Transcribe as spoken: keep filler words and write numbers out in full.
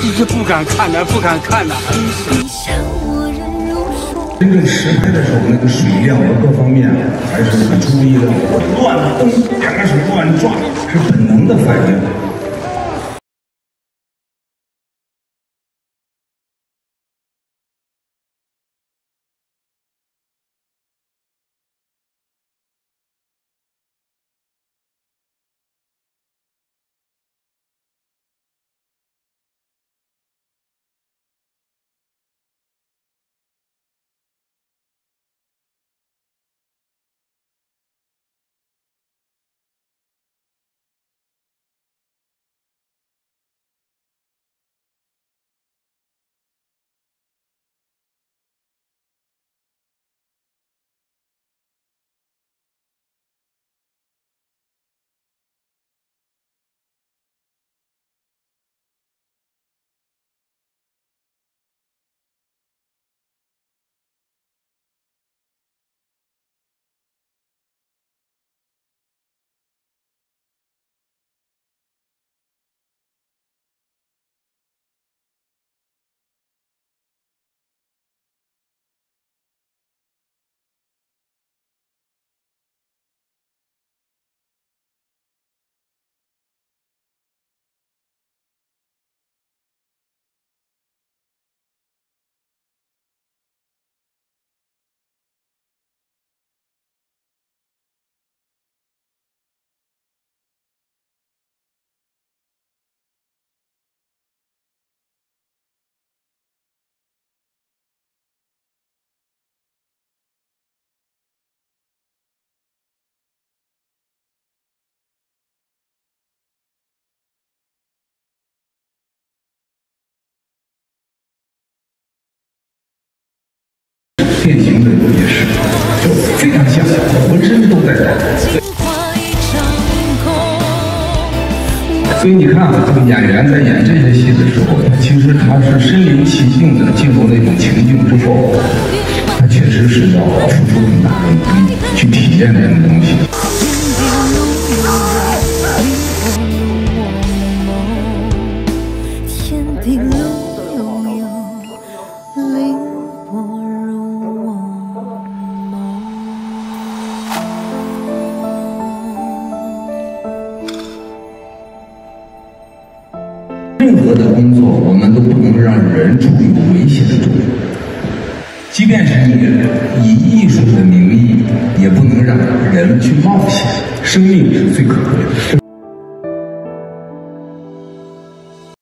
这不敢看呐，不敢看呐。 真正实拍的时候，那个水量和各方面还是很出乎意料。乱蹬，两个手乱抓，是本能的反应。 变形的也是，就非常像，浑身都在抖。所以你看啊，这个演员在演这些戏的时候，他其实他是身临其境的进入那种情境之后，他确实是要付出很大的努力去体验这种东西。 任何的工作，我们都不能让人处于危险中。即便是以以艺术的名义，也不能让人去冒险。生命是最可贵的。